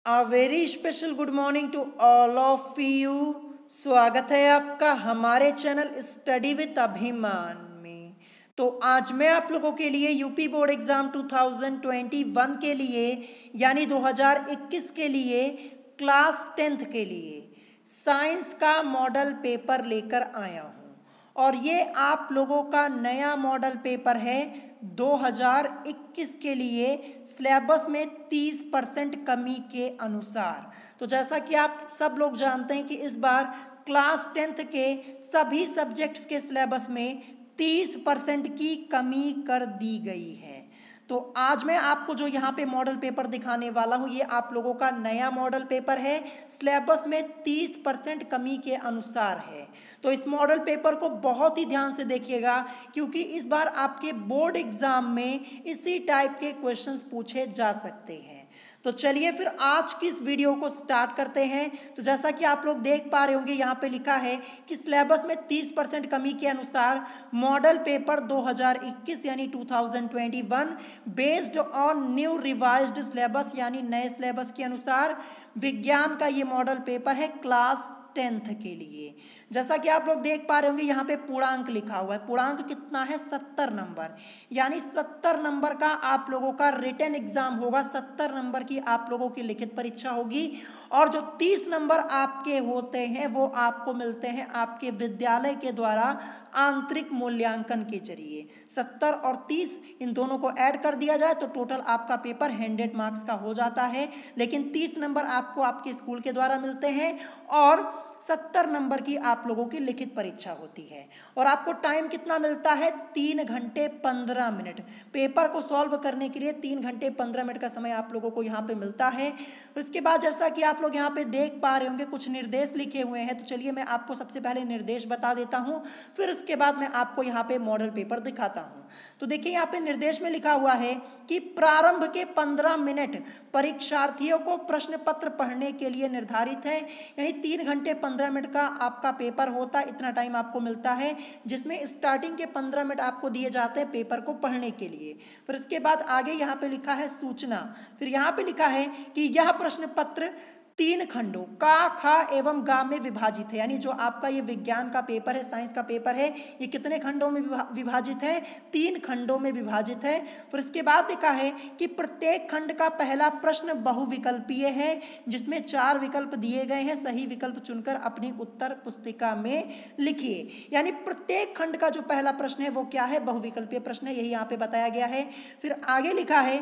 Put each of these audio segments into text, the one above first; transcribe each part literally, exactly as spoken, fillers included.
A very special good morning to all of you. स्वागत है आपका हमारे चैनल स्टडी विद अभिमान में। तो आज मैं आप लोगों के लिए यूपी बोर्ड एग्जाम दो हज़ार इक्कीस के लिए यानी दो हज़ार इक्कीस के लिए क्लास टेंथ के लिए साइंस का मॉडल पेपर लेकर आया हूँ और ये आप लोगों का नया मॉडल पेपर है दो हज़ार इक्कीस के लिए सिलेबस में तीस परसेंट कमी के अनुसार। तो जैसा कि आप सब लोग जानते हैं कि इस बार क्लास टेंथ के सभी सब्जेक्ट्स के सिलेबस में तीस परसेंट की कमी कर दी गई है। तो आज मैं आपको जो यहाँ पे मॉडल पेपर दिखाने वाला हूँ ये आप लोगों का नया मॉडल पेपर है, सिलेबस में तीस परसेंट कमी के अनुसार है। तो इस मॉडल पेपर को बहुत ही ध्यान से देखिएगा क्योंकि इस बार आपके बोर्ड एग्जाम में इसी टाइप के क्वेश्चंस पूछे जा सकते हैं। तो चलिए फिर आज की इस वीडियो को स्टार्ट करते हैं। तो जैसा कि आप लोग देख पा रहे होंगे यहाँ पे लिखा है कि सिलेबस में तीस परसेंट कमी के अनुसार मॉडल पेपर दो हज़ार इक्कीस यानी दो हज़ार इक्कीस based on new revised syllabus यानी नए सिलेबस के अनुसार विज्ञान का ये मॉडल पेपर है क्लास टेंथ के लिए। जैसा कि आप लोग देख पा रहे होंगे यहाँ पे पूर्णांक लिखा हुआ है। पूर्णांक कितना है? सत्तर नंबर, यानी सत्तर नंबर का आप लोगों का रिटन एग्जाम होगा, सत्तर नंबर की आप लोगों की लिखित परीक्षा होगी और जो तीस नंबर आपके होते हैं वो आपको मिलते हैं आपके विद्यालय के द्वारा आंतरिक मूल्यांकन के जरिए। सत्तर और तीस इन दोनों को ऐड कर दिया जाए तो टोटल आपका पेपर हंड्रेड मार्क्स का हो जाता है, लेकिन तीस नंबर आपको आपके स्कूल के द्वारा मिलते हैं और सत्तर नंबर की आप लोगों की लिखित परीक्षा होती है। और आपको टाइम कितना मिलता है? तीन घंटे पंद्रह मिनट। पेपर को सॉल्व करने के लिए तीन घंटे पंद्रह मिनट का समय आप लोगों को यहाँ पे मिलता है। उसके बाद जैसा कि आप लोग यहाँ पे देख पा रहे होंगे कुछ निर्देश लिखे हुए हैं, तो चलिए मैं आपको सबसे पहले निर्देश बता देता हूँ, फिर उसके बाद मैं आपको यहाँ पे मॉडल पेपर दिखाता हूँ। तो देखिए यहाँ पे निर्देश में लिखा हुआ है कि प्रारंभ के पंद्रह मिनट परीक्षार्थियों को प्रश्न पत्र पढ़ने के लिए निर्धारित है, यानी तीन घंटे पंद्रह मिनट का आपका पेपर होता है, इतना टाइम आपको मिलता है जिसमें स्टार्टिंग के पंद्रह मिनट आपको दिए जाते हैं पेपर को पढ़ने के लिए। फिर इसके बाद आगे यहाँ पे लिखा है सूचना, फिर यहाँ पे लिखा है कि यह प्रश्न पत्र तीन खंडों का, खा एवं गा में विभाजित है, यानी जो आपका ये विज्ञान का पेपर है, साइंस का पेपर है, ये कितने खंडों में विभाजित है? तीन खंडों में विभाजित है। फिर इसके बाद लिखा है कि प्रत्येक खंड का पहला प्रश्न बहुविकल्पीय है जिसमें चार विकल्प दिए गए हैं, सही विकल्प चुनकर अपनी उत्तर पुस्तिका में लिखिए। यानी प्रत्येक खंड का जो पहला प्रश्न है वो क्या है? बहुविकल्पीय प्रश्न है, यही यहाँ पे बताया गया है। फिर आगे लिखा है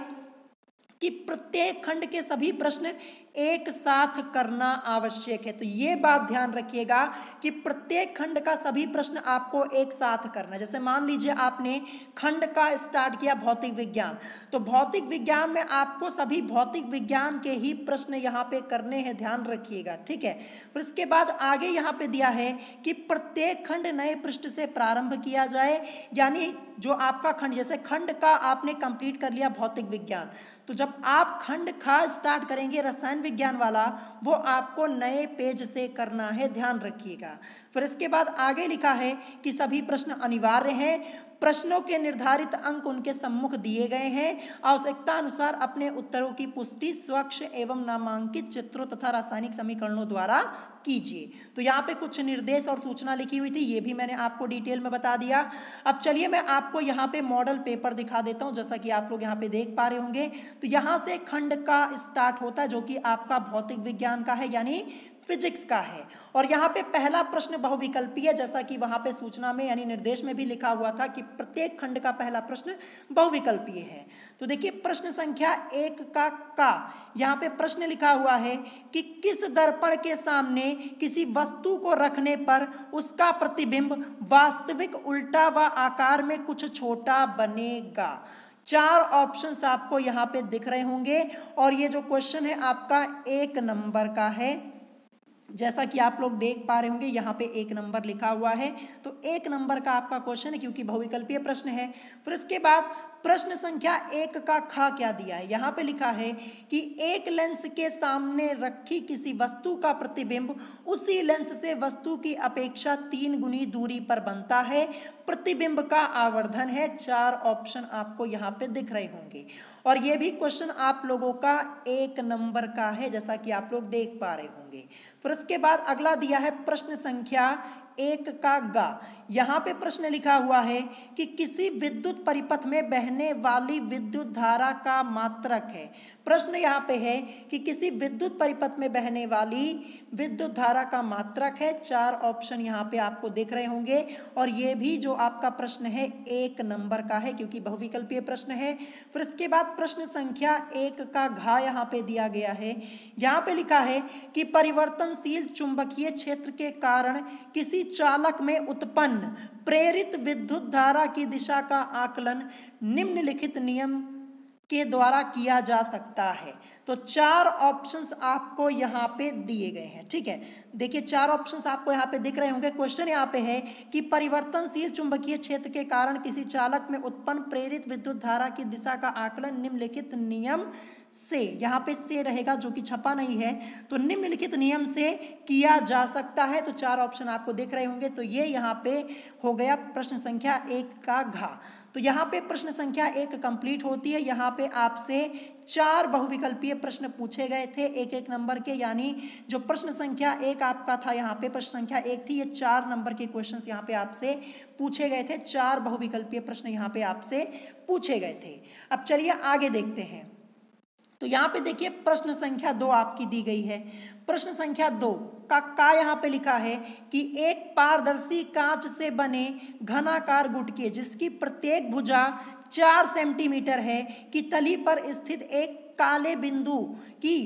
कि प्रत्येक खंड के सभी प्रश्न एक साथ करना आवश्यक है। तो ये बात ध्यान रखिएगा कि प्रत्येक खंड का सभी प्रश्न आपको एक साथ करना। जैसे मान लीजिए आपने खंड का स्टार्ट किया भौतिक विज्ञान, तो भौतिक विज्ञान में आपको सभी भौतिक विज्ञान के ही प्रश्न यहाँ पे करने हैं, ध्यान रखिएगा, ठीक है। फिर इसके बाद आगे यहाँ पे दिया है कि प्रत्येक खंड नए पृष्ठ से प्रारंभ किया जाए, यानी जो आपका खंड, जैसे खंड का आपने कंप्लीट कर लिया भौतिक विज्ञान, तो जब आप खंड खा स्टार्ट करेंगे रसायन विज्ञान वाला, वो आपको नए पेज से करना है, ध्यान रखिएगा। फिर इसके बाद आगे लिखा है कि सभी प्रश्न अनिवार्य हैं, प्रश्नों के निर्धारित अंक उनके सम्मुख दिए गए हैं, आवश्यकता अनुसार अपने उत्तरों की पुष्टि स्वच्छ एवं नामांकित चित्रों तथा रासायनिक समीकरणों द्वारा कीजिए। तो यहाँ पे कुछ निर्देश और सूचना लिखी हुई थी, ये भी मैंने आपको डिटेल में बता दिया। अब चलिए मैं आपको यहाँ पे मॉडल पेपर दिखा देता हूँ। जैसा कि आप लोग यहाँ पे देख पा रहे होंगे तो यहाँ से खंड का स्टार्ट होता है जो कि आपका भौतिक विज्ञान का है यानी फिजिक्स का है, और यहाँ पे पहला प्रश्न बहुविकल्पीय है, जैसा कि वहाँ पे सूचना में यानी निर्देश में भी लिखा हुआ था कि प्रत्येक खंड का पहला प्रश्न बहुविकल्पीय है। तो देखिए प्रश्न संख्या एक का का यहाँ पे प्रश्न लिखा हुआ है कि किस दर्पण के सामने किसी वस्तु को रखने पर उसका प्रतिबिंब वास्तविक उल्टा व आकार में कुछ छोटा बनेगा। चार ऑप्शंस आपको यहाँ पे दिख रहे होंगे और ये जो क्वेश्चन है आपका एक नंबर का है, जैसा कि आप लोग देख पा रहे होंगे यहाँ पे एक नंबर लिखा हुआ है। तो एक नंबर का आपका क्वेश्चन है क्योंकि बहुविकल्पीय प्रश्न है। फिर इसके बाद प्रश्न संख्या एक का खा क्या दिया है, यहाँ पे लिखा है कि एक लेंस के सामने रखी किसी वस्तु का प्रतिबिंब उसी लेंस से वस्तु की अपेक्षा तीन गुनी दूरी पर बनता है, प्रतिबिंब का आवर्धन है। चार ऑप्शन आपको यहाँ पे दिख रहे होंगे और ये भी क्वेश्चन आप लोगों का एक नंबर का है, जैसा कि आप लोग देख पा रहे होंगे। फिर उसके बाद अगला दिया है प्रश्न संख्या एक का गा। यहाँ पे प्रश्न लिखा हुआ है कि किसी विद्युत परिपथ में बहने वाली विद्युत धारा का मात्रक है। प्रश्न यहाँ पे है कि किसी विद्युत परिपथ में बहने वाली विद्युत धारा का मात्रक है। चार ऑप्शन यहाँ पे आपको दिख रहे होंगे और ये भी जो आपका प्रश्न है एक नंबर का है, क्योंकि बहुविकल्पीय प्रश्न है। फिर इसके बाद प्रश्न संख्या एक का घा यहाँ पे दिया गया है। यहाँ पे लिखा है कि परिवर्तनशील चुंबकीय क्षेत्र के कारण किसी चालक में उत्पन्न प्रेरित विद्युत धारा की दिशा का आकलन निम्नलिखित नियम के द्वारा किया जा सकता है। तो चार ऑप्शंस आपको यहाँ पे दिए गए हैं, ठीक है। देखिए चार ऑप्शंस आपको यहाँ पे दिख रहे होंगे। क्वेश्चन यहाँ पे है कि परिवर्तनशील चुंबकीय क्षेत्र के कारण किसी चालक में उत्पन्न प्रेरित विद्युत धारा की दिशा का आकलन निम्नलिखित नियम से, यहाँ पे से रहेगा जो कि छपा नहीं है, तो निम्नलिखित नियम से किया जा सकता है। तो चार ऑप्शन आपको दिख रहे होंगे। तो ये यहाँ पे हो गया प्रश्न संख्या एक का घा। तो यहाँ पे प्रश्न संख्या एक कंप्लीट होती है। यहाँ पे आपसे चार बहुविकल्पीय प्रश्न पूछे गए थे एक एक नंबर के, यानी जो प्रश्न संख्या एक आपका था यहाँ पे प्रश्न संख्या एक थी, ये चार नंबर के क्वेश्चंस यहाँ पे आपसे पूछे गए थे। चार बहुविकल्पीय प्रश्न यहाँ पे आपसे पूछे गए थे। अब चलिए आगे देखते हैं। तो यहाँ पे देखिए प्रश्न संख्या दो आपकी दी गई है। प्रश्न संख्या दो का का यहाँ पे लिखा है कि एक पारदर्शी कांच से बने घनाकार गुटके जिसकी प्रत्येक भुजा चार सेंटीमीटर है की तली पर स्थित एक काले बिंदु की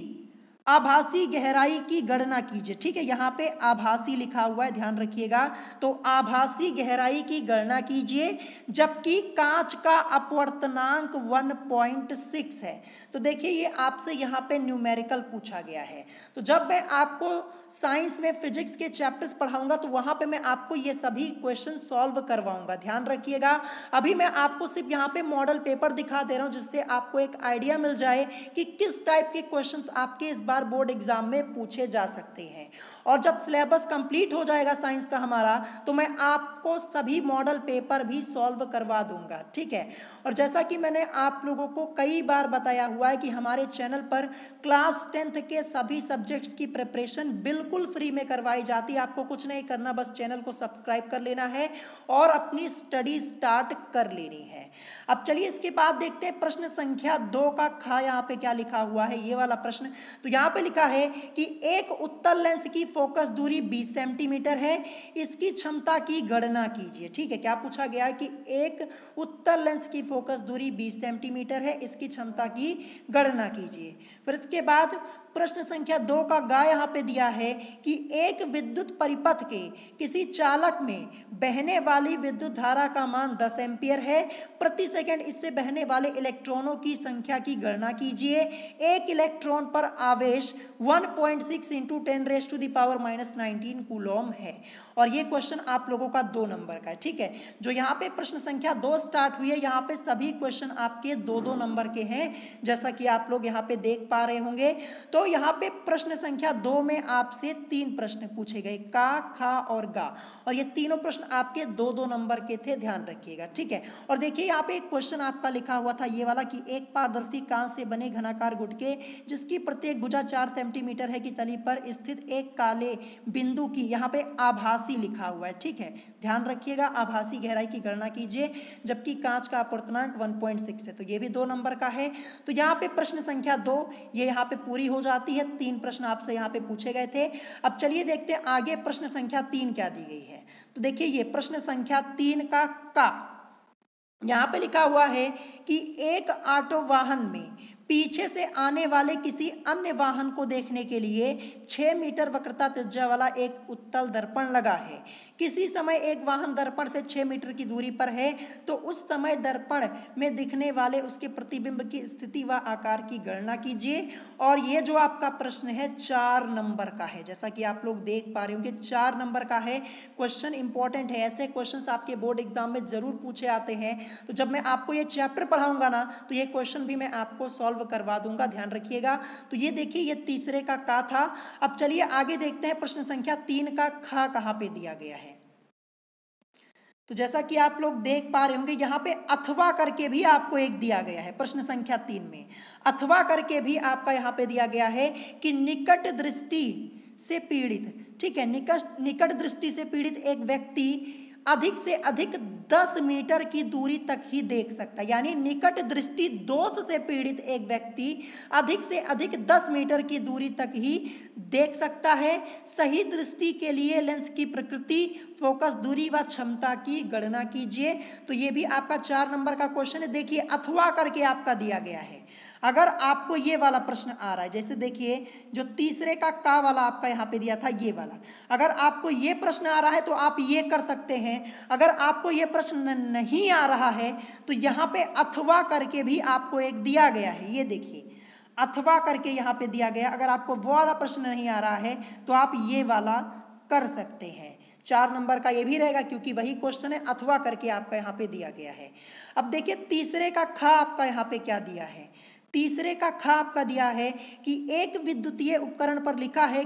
आभासी गहराई की गणना कीजिए। ठीक है, यहाँ पे आभासी लिखा हुआ है, ध्यान रखिएगा। तो आभासी गहराई की गणना कीजिए, जबकि कांच का अपवर्तनांक वन पॉइंट सिक्स है। तो देखिए ये आपसे यहाँ पे न्यूमेरिकल पूछा गया है। तो जब मैं आपको साइंस में फिजिक्स के चैप्टर्स पढ़ाऊंगा तो वहां पे मैं आपको ये सभी क्वेश्चन सॉल्व करवाऊंगा, ध्यान रखिएगा। अभी मैं आपको सिर्फ यहाँ पे मॉडल पेपर दिखा दे रहा हूँ, जिससे आपको एक आइडिया मिल जाए कि किस टाइप के क्वेश्चंस आपके इस बार बोर्ड एग्जाम में पूछे जा सकते हैं। और जब सिलेबस कंप्लीट हो जाएगा साइंस का हमारा, तो मैं आपको सभी मॉडल पेपर भी सॉल्व करवा दूंगा, ठीक है। और जैसा कि मैंने आप लोगों को कई बार बताया हुआ है कि हमारे चैनल पर क्लास टेंथ के सभी सब्जेक्ट्स की प्रिपरेशन बिल्कुल फ्री में करवाई जाती है। आपको कुछ नहीं करना, बस चैनल को सब्सक्राइब कर लेना है और अपनी स्टडी स्टार्ट कर लेनी है। अब चलिए इसके बाद देखते हैं प्रश्न संख्या दो का खा। यहाँ पे क्या लिखा हुआ है, ये वाला प्रश्न। तो यहाँ पे लिखा है कि एक उत्तल लेंस की फोकस दूरी बीस सेंटीमीटर है, इसकी क्षमता की गणना कीजिए। ठीक है, क्या पूछा गया है कि एक उत्तल लेंस की फोकस दूरी बीस सेंटीमीटर है, इसकी क्षमता की गणना कीजिए। फिर इसके बाद प्रश्न संख्या दो का गा यहाँ पे दिया है कि एक विद्युत परिपथ के किसी चालक में बहने वाली विद्युत धारा का मान दस एम्पियर है, प्रति सेकंड इससे बहने वाले इलेक्ट्रॉनों की संख्या की गणना कीजिए। एक इलेक्ट्रॉन पर आवेश one point six into ten raise to the power minus nineteen coulomb है। और ये क्वेश्चन आप लोगों का दो नंबर का है, ठीक है। जो यहाँ पे प्रश्न संख्या दो स्टार्ट हुई है, यहाँ पे सभी क्वेश्चन आपके दो दो नंबर के हैं, जैसा कि आप लोग यहाँ पे देख पा रहे होंगे। तो यहाँ पे प्रश्न संख्या दो में आपसे तीन प्रश्न पूछे गए, का, खा और गा, और ये तीनों प्रश्न आपके दो दो नंबर के थे, ध्यान रखिएगा, ठीक है। और देखिए यहाँ पे एक क्वेश्चन आपका लिखा हुआ था ये वाला कि एक पारदर्शी कांच से बने घनाकार गुटके जिसकी प्रत्येक भुजा चार सेंटीमीटर है की तली पर स्थित एक काले बिंदु की, यहाँ पे आभासी लिखा हुआ है, ठीक है, ध्यान रखिएगा। आभासी गहराई की गणना कीजिए, जबकि कांच का अपवर्तनांक वन पॉइंट सिक्स है, तो ये भी दो नंबर का है। तो यहाँ पे प्रश्न संख्या दो ये यहाँ पे पूरी हो जाती है। तीन प्रश्न आपसे यहाँ पे पूछे गए थे। अब चलिए देखते हैं आगे प्रश्न संख्या तीन क्या दी गई है। तो देखिए ये प्रश्न संख्या तीन का का यहाँ पे लिखा हुआ है कि एक ऑटो वाहन में पीछे से आने वाले किसी अन्य वाहन को देखने के लिए छह मीटर वक्रता त्रिज्या वाला एक उत्तल दर्पण लगा है। किसी समय एक वाहन दर्पण से छह मीटर की दूरी पर है, तो उस समय दर्पण में दिखने वाले उसके प्रतिबिंब की स्थिति व आकार की गणना कीजिए। और ये जो आपका प्रश्न है चार नंबर का है, जैसा कि आप लोग देख पा रहे होंगे चार नंबर का है। क्वेश्चन इंपॉर्टेंट है, ऐसे क्वेश्चंस आपके बोर्ड एग्जाम में जरूर पूछे आते हैं। तो जब मैं आपको ये चैप्टर पढ़ाऊंगा ना, तो ये क्वेश्चन भी मैं आपको सॉल्व करवा दूंगा, ध्यान रखिएगा। तो ये देखिए ये तीसरे का का था। अब चलिए आगे देखते हैं प्रश्न संख्या तीन का खा कहाँ पे दिया गया है। तो जैसा कि आप लोग देख पा रहे होंगे यहाँ पे अथवा करके भी आपको एक दिया गया है प्रश्न संख्या तीन में। अथवा करके भी आपका यहाँ पे दिया गया है कि निकट दृष्टि से पीड़ित, ठीक है, निकट निकट दृष्टि से पीड़ित एक व्यक्ति अधिक से अधिक दस मीटर की दूरी तक ही देख सकता है। यानी निकट दृष्टि दोष से पीड़ित एक व्यक्ति अधिक से अधिक दस मीटर की दूरी तक ही देख सकता है। सही दृष्टि के लिए लेंस की प्रकृति, फोकस दूरी व क्षमता की गणना कीजिए। तो ये भी आपका चार नंबर का क्वेश्चन है। देखिए अथवा करके आपका दिया गया है। अगर आपको ये वाला प्रश्न आ रहा है, जैसे देखिए जो तीसरे का का वाला आपका यहाँ पे दिया था ये वाला, अगर आपको ये प्रश्न आ रहा है तो आप ये कर सकते हैं। अगर आपको ये प्रश्न नहीं आ रहा है तो यहाँ पे अथवा करके भी आपको एक दिया गया है। ये देखिए अथवा करके यहाँ पे दिया गया। अगर आपको वो वाला प्रश्न नहीं आ रहा है तो आप ये वाला कर सकते हैं। चार नंबर का ये भी रहेगा क्योंकि वही क्वेश्चन है, अथवा करके आपका यहाँ पे दिया गया है। अब देखिए तीसरे का खा आपका यहाँ पे क्या दिया है। तीसरे का खा आपका दिया है कि एक विद्युतीय उपकरण पर लिखा है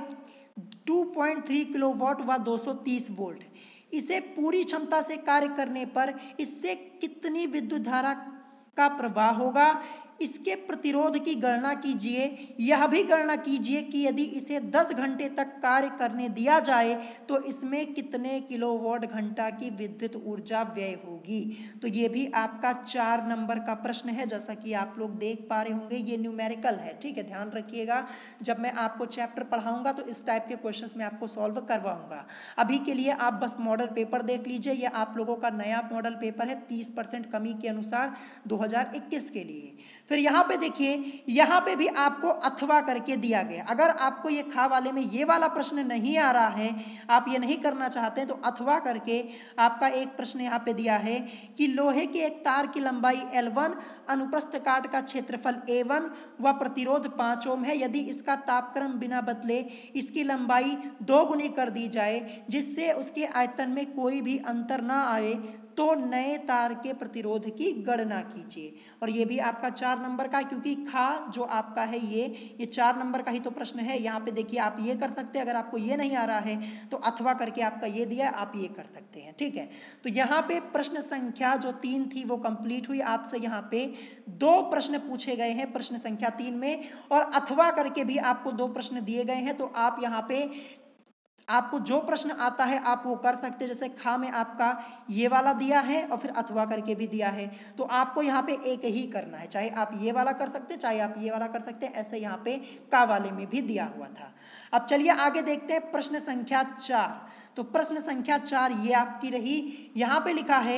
दो पॉइंट तीन किलोवाट व दो सौ तीस वोल्ट। इसे पूरी क्षमता से कार्य करने पर इससे कितनी विद्युत धारा का प्रवाह होगा। इसके प्रतिरोध की गणना कीजिए। यह भी गणना कीजिए कि यदि इसे दस घंटे तक कार्य करने दिया जाए तो इसमें कितने किलोवाट घंटा की विद्युत ऊर्जा व्यय होगी। तो ये भी आपका चार नंबर का प्रश्न है। जैसा कि आप लोग देख पा रहे होंगे ये न्यूमेरिकल है, ठीक है, ध्यान रखिएगा। जब मैं आपको चैप्टर पढ़ाऊंगा तो इस टाइप के क्वेश्चंस मैं आपको सॉल्व करवाऊंगा। अभी के लिए आप बस मॉडल पेपर देख लीजिए। यह आप लोगों का नया मॉडल पेपर है तीस परसेंट कमी के अनुसार दो हजार इक्कीस के लिए। फिर यहाँ पे देखिए यहाँ पे भी आपको अथवा करके दिया गया। अगर आपको ये खा वाले में ये वाला प्रश्न नहीं आ रहा है, आप ये नहीं करना चाहते हैं, तो अथवा करके आपका एक प्रश्न यहाँ पे दिया है कि लोहे के एक तार की लंबाई एल वन, अनुप्रस्थ काट का क्षेत्रफल ए वन व प्रतिरोध पाँच ओम है। यदि इसका तापक्रम बिना बदले इसकी लंबाई दो गुनी कर दी जाए जिससे उसके आयतन में कोई भी अंतर ना आए तो नए तार के प्रतिरोध की गणना कीजिए। और ये भी आपका चार नंबर का, क्योंकि खा जो आपका है ये ये चार नंबर का ही तो प्रश्न है। यहाँ पे देखिए आप ये कर सकते हैं। अगर आपको ये नहीं आ रहा है तो अथवा करके आपका ये दिया, आप ये कर सकते हैं, ठीक है। तो यहाँ पे प्रश्न संख्या जो तीन थी वो कंप्लीट हुई। आपसे यहाँ पे दो प्रश्न पूछे गए हैं प्रश्न संख्या तीन में, और अथवा करके भी आपको दो प्रश्न दिए गए हैं। तो आप यहाँ पे आपको जो प्रश्न आता है आप वो कर सकते हैं। जैसे खा में आपका ये वाला दिया है और फिर अथवा करके भी दिया है, तो आपको यहाँ पे एक ही करना है। चाहे आप ये वाला कर सकते हैं, चाहे आप ये वाला कर सकते हैं। ऐसे यहाँ पे का वाले में भी दिया हुआ था। अब चलिए आगे देखते हैं प्रश्न संख्या चार। तो प्रश्न संख्या चार ये आपकी रही। यहाँ पे लिखा है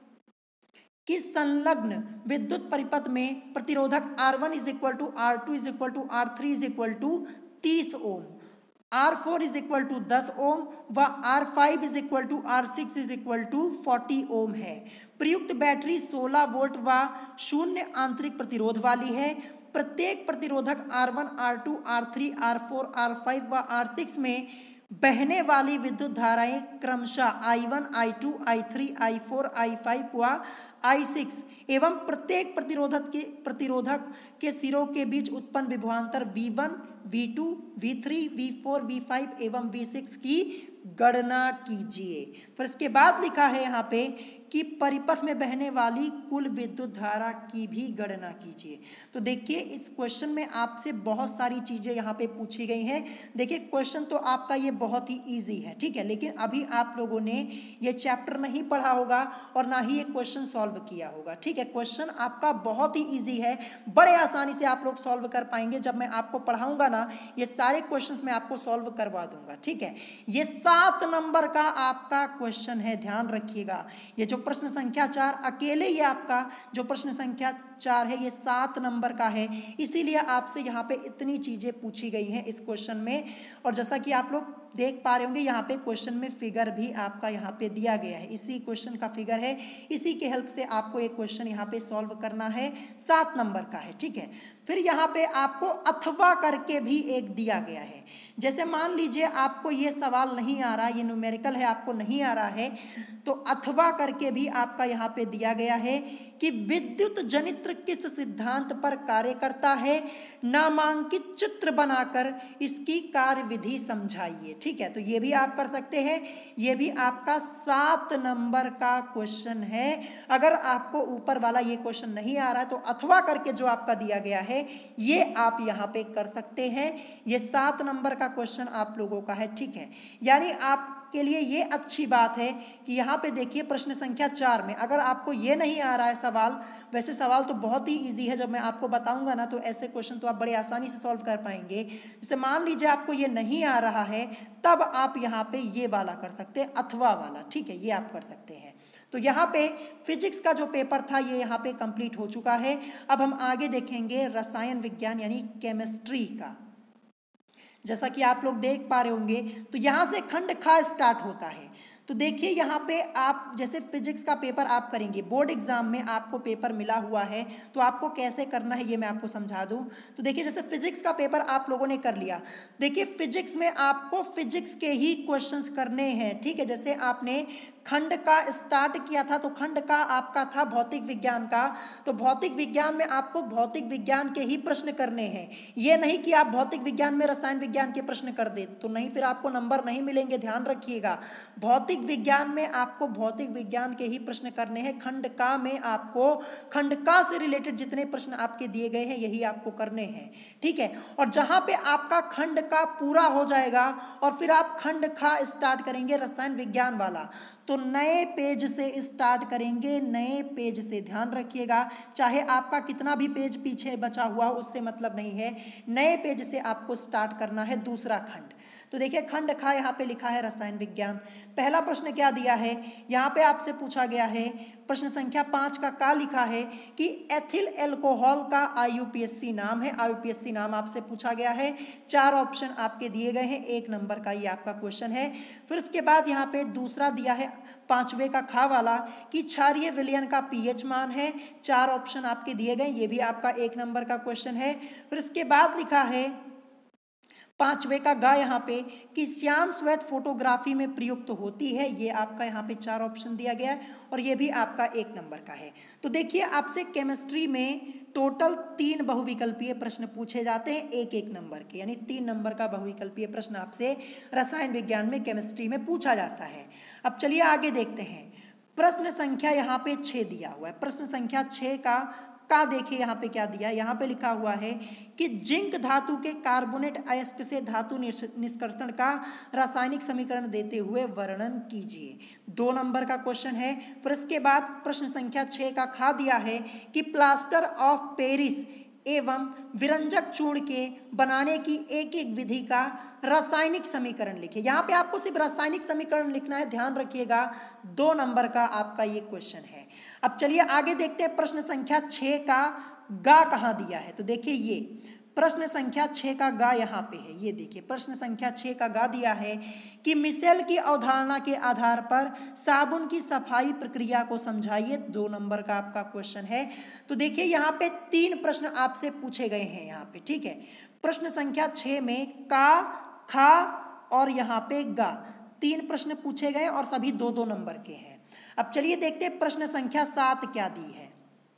कि संलग्न विद्युत परिपथ में प्रतिरोधक R one is equal to R two is equal to R three is equal to तीस ohm, R four is equal to दस ओम व R five is equal to R six is equal to forty ohm है। प्रयुक्त battery सोलह volt व शून्य आंतरिक प्रतिरोध वाली है। प्रत्येक प्रतिरोधक R one, R two, R three, R four, R five व आर सिक्स में बहने वाली विद्युत धाराएं क्रमशः I one, I two, I three, I four, I five व आई सिक्स एवं प्रत्येक प्रतिरोधक के प्रतिरोधक के सिरों के बीच उत्पन्न विभवांतर V one, V two, V three, V four, V five एवं वी सिक्स की गणना कीजिए। फिर इसके बाद लिखा है यहाँ पे कि परिपथ में बहने वाली कुल विद्युत धारा की भी गणना कीजिए। तो देखिए इस क्वेश्चन में आपसे बहुत सारी चीजें यहाँ पे पूछी गई हैं। देखिए क्वेश्चन तो आपका ये बहुत ही इजी है, ठीक है, लेकिन अभी आप लोगों ने ये चैप्टर नहीं पढ़ा होगा और ना ही ये क्वेश्चन सॉल्व किया होगा, ठीक है। क्वेश्चन आपका बहुत ही ईजी है, बड़े आसानी से आप लोग सॉल्व कर पाएंगे। जब मैं आपको पढ़ाऊंगा ना ये सारे क्वेश्चन मैं आपको सॉल्व करवा दूंगा, ठीक है। ये सात नंबर का आपका क्वेश्चन है, ध्यान रखिएगा। ये जो प्रश्न संख्या चार अकेले ये आपका जो प्रश्न संख्या चार है ये सात नंबर का है, इसीलिए आपसे यहाँ पे इतनी चीजें पूछी गई हैं इस क्वेश्चन में। और जैसा कि आप लोग देख पा रहे होंगे यहाँ पे क्वेश्चन में फिगर भी आपका यहाँ पे दिया गया है, इसी क्वेश्चन का फिगर है, इसी के हेल्प से आपको एक क्वेश्चन यहाँ पे सॉल्व करना है, सात नंबर का है, ठीक है। फिर यहाँ पे आपको अथवा करके भी एक दिया गया है। जैसे मान लीजिए आपको ये सवाल नहीं आ रहा, ये न्यूमेरिकल है, आपको नहीं आ रहा है, तो अथवा करके भी आपका यहाँ पे दिया गया है कि विद्युत जनित्र किस सिद्धांत पर कार्य करता है, नामांकित चित्र बनाकर इसकी कार्यविधि समझाइए। ठीक है, तो ये भी आप कर सकते हैं, ये भी आपका सात नंबर का क्वेश्चन है। अगर आपको ऊपर वाला ये क्वेश्चन नहीं आ रहा है तो अथवा करके जो आपका दिया गया है ये आप यहाँ पे कर सकते हैं। ये सात नंबर का क्वेश्चन आप लोगों का है। ठीक है, यानी आप के लिए ये अच्छी बात है कि यहाँ पे देखिए प्रश्न संख्या चार में अगर आपको ये नहीं आ रहा है सवाल, वैसे सवाल तो बहुत ही इजी है, जब मैं आपको बताऊंगा ना तो ऐसे क्वेश्चन तो आप बड़े आसानी से सॉल्व कर पाएंगे। जैसे मान लीजिए आपको ये नहीं आ रहा है, तब आप यहाँ पे ये वाला कर सकते हैं, अथवा वाला। ठीक है, ये आप कर सकते हैं। तो यहाँ पे फिजिक्स का जो पेपर था ये यहाँ पे कंप्लीट हो चुका है। अब हम आगे देखेंगे रसायन विज्ञान यानी केमिस्ट्री का। जैसा कि आप लोग देख पा रहे होंगे तो यहाँ से खंड खा स्टार्ट होता है। तो देखिए यहाँ पे आप जैसे फिजिक्स का पेपर आप करेंगे, बोर्ड एग्जाम में आपको पेपर मिला हुआ है, तो आपको कैसे करना है ये मैं आपको समझा दूं। तो देखिए जैसे फिजिक्स का पेपर आप लोगों ने कर लिया, देखिए फिजिक्स में आपको फिजिक्स के ही क्वेश्चंस करने हैं। ठीक है, जैसे आपने खंड का स्टार्ट किया था तो खंड का आपका था भौतिक विज्ञान का, तो भौतिक विज्ञान में आपको भौतिक विज्ञान के ही प्रश्न करने हैं। ये नहीं कि आप भौतिक विज्ञान में रसायन विज्ञान के प्रश्न कर दे तो नहीं, फिर आपको नंबर नहीं मिलेंगे, ध्यान रखिएगा। भौतिक विज्ञान में आपको भौतिक विज्ञान के ही प्रश्न करने हैं। खंड का में आपको खंड का से रिलेटेड जितने प्रश्न आपके दिए गए हैं यही आपको करने हैं। ठीक है, और जहां पे आपका खंड का पूरा हो जाएगा और फिर आप खंड खा स्टार्ट करेंगे रसायन विज्ञान वाला, तो नए पेज से स्टार्ट करेंगे, नए पेज से। ध्यान रखिएगा, चाहे आपका कितना भी पेज पीछे बचा हुआ हो उससे मतलब नहीं है, नए पेज से आपको स्टार्ट करना है दूसरा खंड। तो देखिए खंड खा यहाँ पे लिखा है रसायन विज्ञान। पहला प्रश्न क्या दिया है, यहाँ पे आपसे पूछा गया है प्रश्न संख्या पाँच का का लिखा है कि एथिल एल्कोहल का I U P S C नाम है। I U P S C नाम आपसे पूछा गया है, चार ऑप्शन आपके दिए गए हैं, एक नंबर का ये आपका क्वेश्चन है। फिर उसके बाद यहाँ पे दूसरा दिया है पांचवे का खा वाला कि क्षारीय विलयन का पीएच मान है, चार ऑप्शन आपके दिए गए, ये भी आपका एक नंबर का क्वेश्चन है। फिर इसके बाद लिखा है पांचवे का गा यहाँ पे कि श्याम श्वेत फोटोग्राफी में प्रयुक्त होती है, ये आपका यहाँ पे चार ऑप्शन दिया गया है और ये भी आपका एक नंबर का है। तो देखिए आपसे केमिस्ट्री में टोटल तीन बहुविकल्पीय प्रश्न पूछे जाते हैं एक एक नंबर के, यानी तीन नंबर का बहुविकल्पीय प्रश्न आपसे रसायन विज्ञान में केमिस्ट्री में पूछा जाता है। अब चलिए आगे देखते हैं। प्रश्न संख्या यहाँ पे छः दिया हुआ है। प्रश्न संख्या छः का का देखिए यहाँ पे क्या दिया है, यहाँ पे लिखा हुआ है कि जिंक धातु के कार्बोनेट अयस्क से धातु निष्कर्षण का रासायनिक समीकरण देते हुए वर्णन कीजिए। दो नंबर का क्वेश्चन है। फिर इसके बाद प्रश्न संख्या छः का खा दिया है कि प्लास्टर ऑफ पेरिस एवं विरंजक चूर्ण के बनाने की एक एक विधि का रासायनिक समीकरण लिखिए। यहाँ पे आपको सिर्फ रासायनिक समीकरण लिखना है, ध्यान रखिएगा। दो नंबर का आपका ये क्वेश्चन है। अब चलिए आगे देखते हैं प्रश्न संख्या छः का गा कहाँ दिया है। तो देखिए ये प्रश्न संख्या छः का गा यहाँ पे है, ये देखिए प्रश्न संख्या छः का गा दिया है कि मिशेल की अवधारणा के आधार पर साबुन की सफाई प्रक्रिया को समझाइए। दो नंबर का आपका क्वेश्चन है। तो देखिए यहाँ पे तीन प्रश्न आपसे पूछे गए हैं यहाँ पे। ठीक है, प्रश्न संख्या छः में का, खा और यहाँ पे गा तीन प्रश्न पूछे गए और सभी दो दो नंबर के हैं। अब चलिए देखते हैं प्रश्न संख्या सात क्या दी है।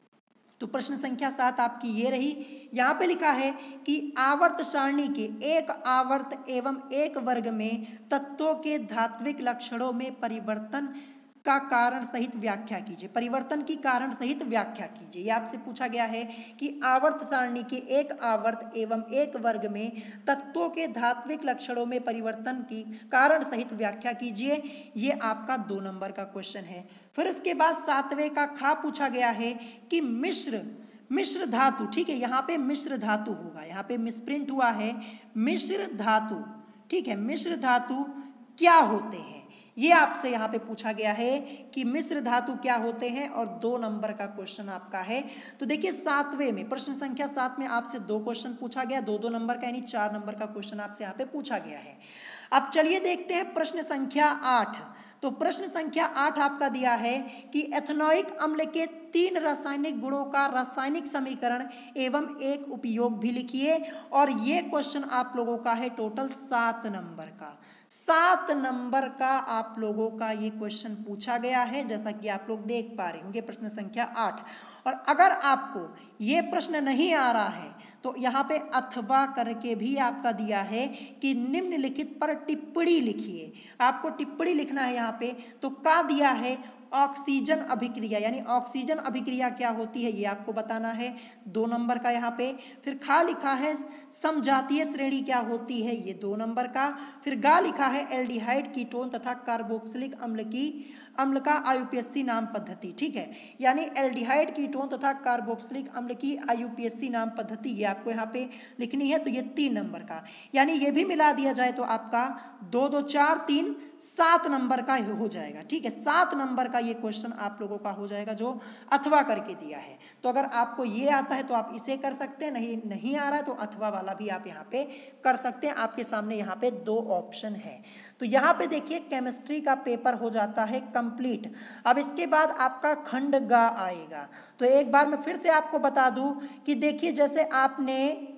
तो प्रश्न संख्या सात आपकी ये रही। यहाँ पे लिखा है कि आवर्त सारणी के एक आवर्त एवं एक वर्ग में तत्वों के धात्विक लक्षणों में परिवर्तन का कारण सहित व्याख्या कीजिए। परिवर्तन की कारण सहित व्याख्या कीजिए, ये आपसे पूछा गया है कि आवर्त सारणी के एक आवर्त एवं एक वर्ग में तत्वों के धात्विक लक्षणों में परिवर्तन की कारण सहित व्याख्या कीजिए। ये आपका दो नंबर का क्वेश्चन है। फिर इसके बाद सातवें का खा पूछा गया है कि मिश्र मिश्र धातु, ठीक है, यहाँ पे मिश्र धातु होगा, यहाँ पे मिसप्रिंट हुआ है मिश्र धातु। ठीक है, मिश्र धातु क्या होते हैं ये आपसे यहाँ पे पूछा गया है कि मिश्र धातु क्या होते हैं, और दो नंबर का क्वेश्चन आपका है। तो देखिए सातवें में प्रश्न संख्या सात में आपसे दो क्वेश्चन पूछा गया, दो दो नंबर का, यानी चार नंबर का क्वेश्चन आपसे यहाँ पे पूछा गया है। अब चलिए देखते हैं प्रश्न संख्या आठ। तो प्रश्न संख्या आठ आपका दिया है कि एथेनोइक अम्ल के तीन रासायनिक गुणों का रासायनिक समीकरण एवं एक उपयोग भी लिखिए, और ये क्वेश्चन आप लोगों का है टोटल सात नंबर का। सात नंबर का आप लोगों का ये क्वेश्चन पूछा गया है, जैसा कि आप लोग देख पा रहे होंगे प्रश्न संख्या आठ। और अगर आपको ये प्रश्न नहीं आ रहा है तो यहाँ पे अथवा करके भी आपका दिया है कि निम्नलिखित पर टिप्पणी लिखिए। आपको टिप्पणी लिखना है यहाँ पे, तो का दिया है ऑक्सीजन अभिक्रिया, यानी ऑक्सीजन अभिक्रिया क्या होती है ये आपको बताना है, दो नंबर का यहाँ पे। फिर खा लिखा है समजातीय श्रेणी क्या होती है, ये दो नंबर का। फिर गा लिखा है एल्डिहाइड कीटोन तथा कार्बोक्सिलिक अम्ल की अम्ल का आईयूपीएसी नाम पद्धति, ठीक है। यानी एल्डिहाइड कीटोन तथा कार्बोक्सिलिक अम्ल की आईयूपीएसी नाम पद्धति ये आपको यहाँ पे लिखनी है, तो ये तीन नंबर का, यानी ये भी मिला दिया जाए तो आपका दो दो चार तीन सात नंबर का हो जाएगा, ठीक है। सात नंबर का ये क्वेश्चन आप लोगों का हो जाएगा जो अथवा करके दिया है। तो अगर आपको ये आता है तो आप इसे कर सकते हैं, नहीं नहीं आ रहा है तो अथवा वाला भी आप यहाँ पे कर सकते हैं। आपके सामने यहाँ पे दो ऑप्शन है। तो यहाँ पे देखिए केमिस्ट्री का पेपर हो जाता है कंप्लीट। अब इसके बाद आपका खंड गा आएगा। तो एक बार मैं फिर से आपको बता दूं कि देखिए जैसे आपने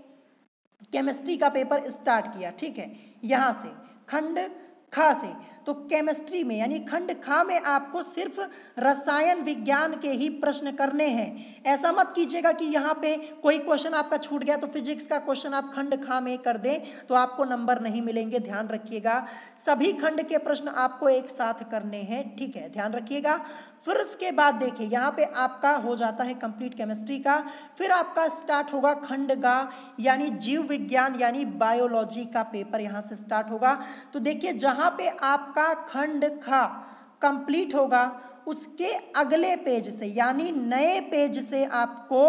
केमिस्ट्री का पेपर स्टार्ट किया, ठीक है, यहाँ से खंड खा से, तो केमिस्ट्री में यानी खंड खा में आपको सिर्फ रसायन विज्ञान के ही प्रश्न करने हैं। ऐसा मत कीजिएगा कि यहाँ पे कोई क्वेश्चन आपका छूट गया तो फिजिक्स का क्वेश्चन आप खंड खा में कर दें तो आपको नंबर नहीं मिलेंगे, ध्यान रखिएगा। सभी खंड के प्रश्न आपको एक साथ करने हैं, ठीक है, ध्यान रखिएगा। फिर उसके बाद देखिए यहाँ पे आपका हो जाता है कंप्लीट केमिस्ट्री का। फिर आपका स्टार्ट होगा खंड गा यानी जीव विज्ञान यानी बायोलॉजी का पेपर यहाँ से स्टार्ट होगा। तो देखिए जहाँ पे आपका खंड खा कंप्लीट होगा उसके अगले पेज से यानी नए पेज से आपको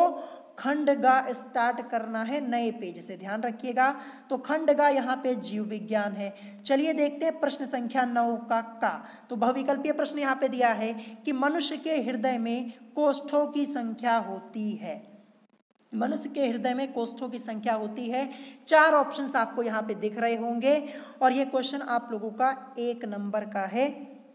खंडगा स्टार्ट करना है, नए पेज से, ध्यान रखिएगा। तो खंडगा यहाँ पे जीव विज्ञान है। चलिए देखते हैं प्रश्न संख्या नौ का का। तो बहुविकल्पीय प्रश्न यहाँ पे दिया है कि मनुष्य के हृदय में कोष्ठों की संख्या होती है। मनुष्य के हृदय में कोष्ठों की संख्या होती है। चार ऑप्शंस आपको यहाँ पे दिख रहे होंगे और ये क्वेश्चन आप लोगों का एक नंबर का है,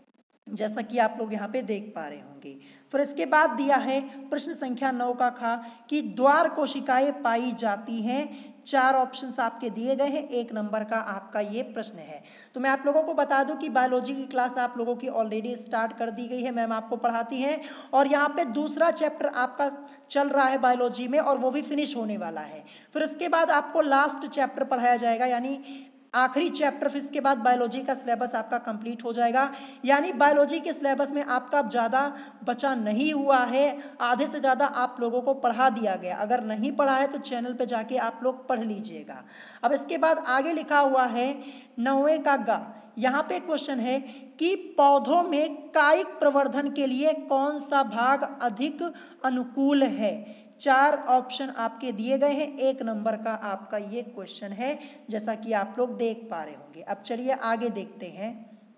जैसा कि आप लोग यहाँ पे देख पा रहे होंगे। फिर इसके बाद दिया है प्रश्न संख्या नौ का खा कि द्वार कोशिकाएं पाई जाती हैं। चार ऑप्शंस आपके दिए गए हैं, एक नंबर का आपका ये प्रश्न है। तो मैं आप लोगों को बता दूं कि बायोलॉजी की क्लास आप लोगों की ऑलरेडी स्टार्ट कर दी गई है, मैम आपको पढ़ाती हैं और यहाँ पे दूसरा चैप्टर आपका चल रहा है बायोलॉजी में और वो भी फिनिश होने वाला है। फिर इसके बाद आपको लास्ट चैप्टर पढ़ाया जाएगा यानी आखिरी चैप्टर, फिर इसके बाद बायोलॉजी का सिलेबस आपका कंप्लीट हो जाएगा। यानी बायोलॉजी के सिलेबस में आपका ज़्यादा बचा नहीं हुआ है, आधे से ज़्यादा आप लोगों को पढ़ा दिया गया। अगर नहीं पढ़ा है तो चैनल पे जाके आप लोग पढ़ लीजिएगा। अब इसके बाद आगे लिखा हुआ है नौवें का गा। यहाँ पे क्वेश्चन है कि पौधों में कायिक प्रवर्धन के लिए कौन सा भाग अधिक अनुकूल है। चार ऑप्शन आपके दिए गए हैं, एक नंबर का आपका ये क्वेश्चन है, जैसा कि आप लोग देख पा रहे होंगे। अब चलिए आगे देखते हैं,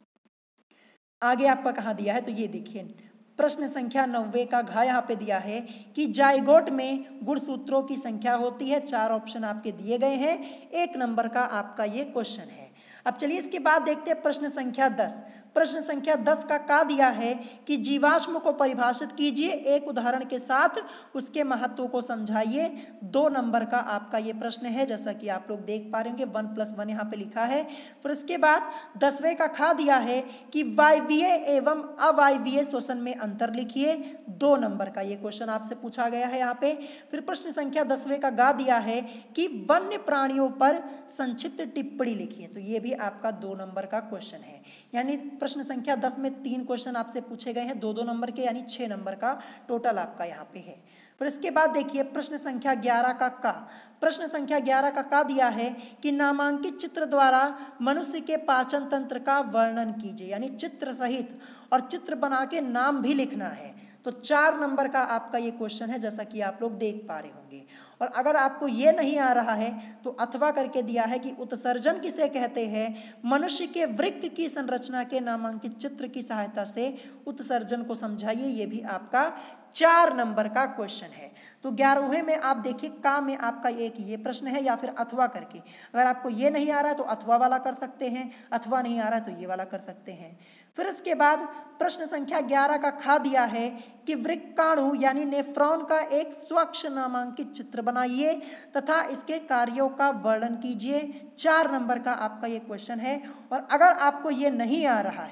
आगे आपका कहाँ दिया है। तो ये देखिए प्रश्न संख्या नब्बे का घा यहाँ पे दिया है कि जाइगोट में गुणसूत्रों की संख्या होती है। चार ऑप्शन आपके दिए गए हैं, एक नंबर का आपका ये क्वेश्चन है। अब चलिए इसके बाद देखते हैं प्रश्न संख्या दस। प्रश्न संख्या दस का का दिया है कि जीवाश्म को परिभाषित कीजिए, एक उदाहरण के साथ उसके महत्व को समझाइए। दो नंबर का आपका ये प्रश्न है, जैसा कि आप लोग देख पा रहे होंगे, वन प्लस वन यहाँ पे लिखा है। फिर इसके बाद दसवें का खा दिया है कि वायवीय एवं अवायवीय श्वसन में अंतर लिखिए। दो नंबर का ये क्वेश्चन आपसे पूछा गया है यहाँ पे। फिर प्रश्न संख्या दसवें का गा दिया है कि वन्य प्राणियों पर संक्षिप्त टिप्पणी लिखिए। तो ये भी आपका दो नंबर का क्वेश्चन है। यानी प्रश्न संख्या दस में तीन क्वेश्चन आपसे पूछे गए हैं, दो दो नंबर के, यानी छह नंबर का टोटल आपका यहाँ पे है। फिर इसके बाद देखिए प्रश्न संख्या ग्यारह का का। प्रश्न संख्या ग्यारह का का दिया है कि नामांकित चित्र द्वारा मनुष्य के पाचन तंत्र का वर्णन कीजिए, यानी चित्र सहित, और चित्र बना के नाम भी लिखना है। तो चार नंबर का आपका ये क्वेश्चन है, जैसा कि आप लोग देख पा रहे होंगे। और अगर आपको ये नहीं आ रहा है तो अथवा करके दिया है कि उत्सर्जन किसे कहते हैं, मनुष्य के वृक्क की संरचना के नामांकित चित्र की सहायता से उत्सर्जन को समझाइए। ये भी आपका चार नंबर का क्वेश्चन है। तो ग्यारहवें में आप देखिए का में आपका एक ये प्रश्न है, या फिर अथवा करके। अगर आपको ये नहीं आ रहा है तो अथवा वाला कर सकते हैं, अथवा नहीं आ रहा है तो ये वाला कर सकते हैं। फिर इसके बाद प्रश्न संख्या ग्यारह का खा दिया है कि वृक्काणु यानी नेफ्रॉन का एक स्वच्छ नामांकित चित्र बनाइए तथा इसके कार्यों का वर्णन कीजिए। चार नंबर का आपका ये क्वेश्चन है। और अगर आपको ये नहीं आ रहा है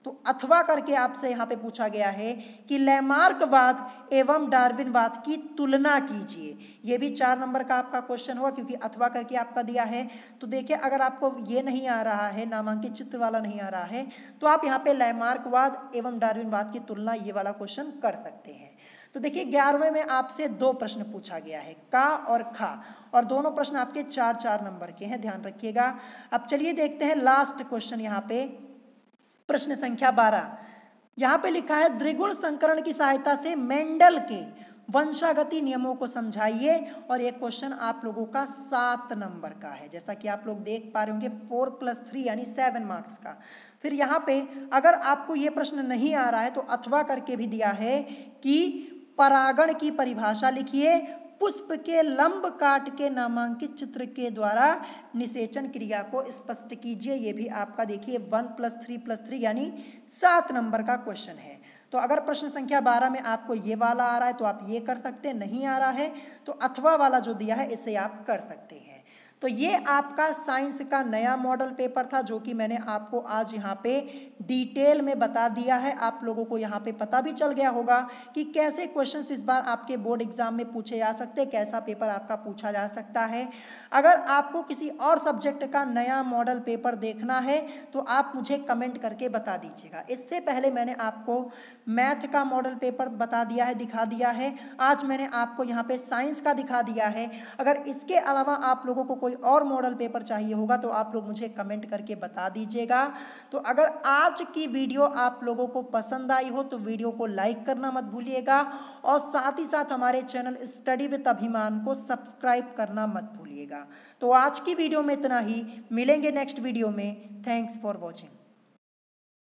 तो अथवा करके आपसे यहाँ पे पूछा गया है कि लैमार्कवाद एवं डार्विनवाद की तुलना कीजिए। ये भी चार नंबर का आपका क्वेश्चन होगा क्योंकि अथवा करके आपका दिया है। तो देखिए अगर आपको ये नहीं आ रहा है, नामांकित चित्र वाला नहीं आ रहा है, तो आप यहाँ पे लैमार्कवाद एवं डार्विनवाद की तुलना ये वाला क्वेश्चन कर सकते हैं। तो देखिए ग्यारहवें में आपसे दो प्रश्न पूछा गया है, का और खा, और दोनों प्रश्न आपके चार चार नंबर के हैं, ध्यान रखिएगा। अब चलिए देखते हैं लास्ट क्वेश्चन यहाँ पे, प्रश्न संख्या बारह। यहाँ पे लिखा है द्विगुण संकरण की सहायता से मेंडल के वंशागति नियमों को समझाइए, और एक क्वेश्चन आप लोगों का सात नंबर का है, जैसा कि आप लोग देख पा रहे होंगे, फोर प्लस थ्री यानी सेवन मार्क्स का। फिर यहाँ पे अगर आपको ये प्रश्न नहीं आ रहा है तो अथवा करके भी दिया है कि परागण की परिभाषा लिखिए, पुष्प के लंब काट के नामांकित चित्र के द्वारा निषेचन क्रिया को स्पष्ट कीजिए। ये भी आपका देखिए one plus three plus three यानी सात नंबर का क्वेश्चन है। तो अगर प्रश्न संख्या बारह में आपको ये वाला आ रहा है तो आप ये कर सकते हैं, नहीं आ रहा है तो अथवा वाला जो दिया है इसे आप कर सकते हैं। तो ये आपका साइंस का नया मॉडल पेपर था जो कि मैंने आपको आज यहाँ पे डिटेल में बता दिया है। आप लोगों को यहाँ पे पता भी चल गया होगा कि कैसे क्वेश्चंस इस बार आपके बोर्ड एग्जाम में पूछे जा सकते हैं, कैसा पेपर आपका पूछा जा सकता है। अगर आपको किसी और सब्जेक्ट का नया मॉडल पेपर देखना है तो आप मुझे कमेंट करके बता दीजिएगा। इससे पहले मैंने आपको मैथ का मॉडल पेपर बता दिया है, दिखा दिया है। आज मैंने आपको यहाँ पे साइंस का दिखा दिया है। अगर इसके अलावा आप लोगों को कोई और मॉडल पेपर चाहिए होगा तो आप लोग मुझे कमेंट करके बता दीजिएगा। तो अगर आज की वीडियो आप लोगों को पसंद आई हो तो वीडियो को लाइक करना मत भूलिएगा, और साथ ही साथ हमारे चैनल स्टडी विद अभिमान को सब्सक्राइब करना मत भूलिएगा। तो आज की वीडियो में इतना ही, मिलेंगे नेक्स्ट वीडियो में। Thanks for watching.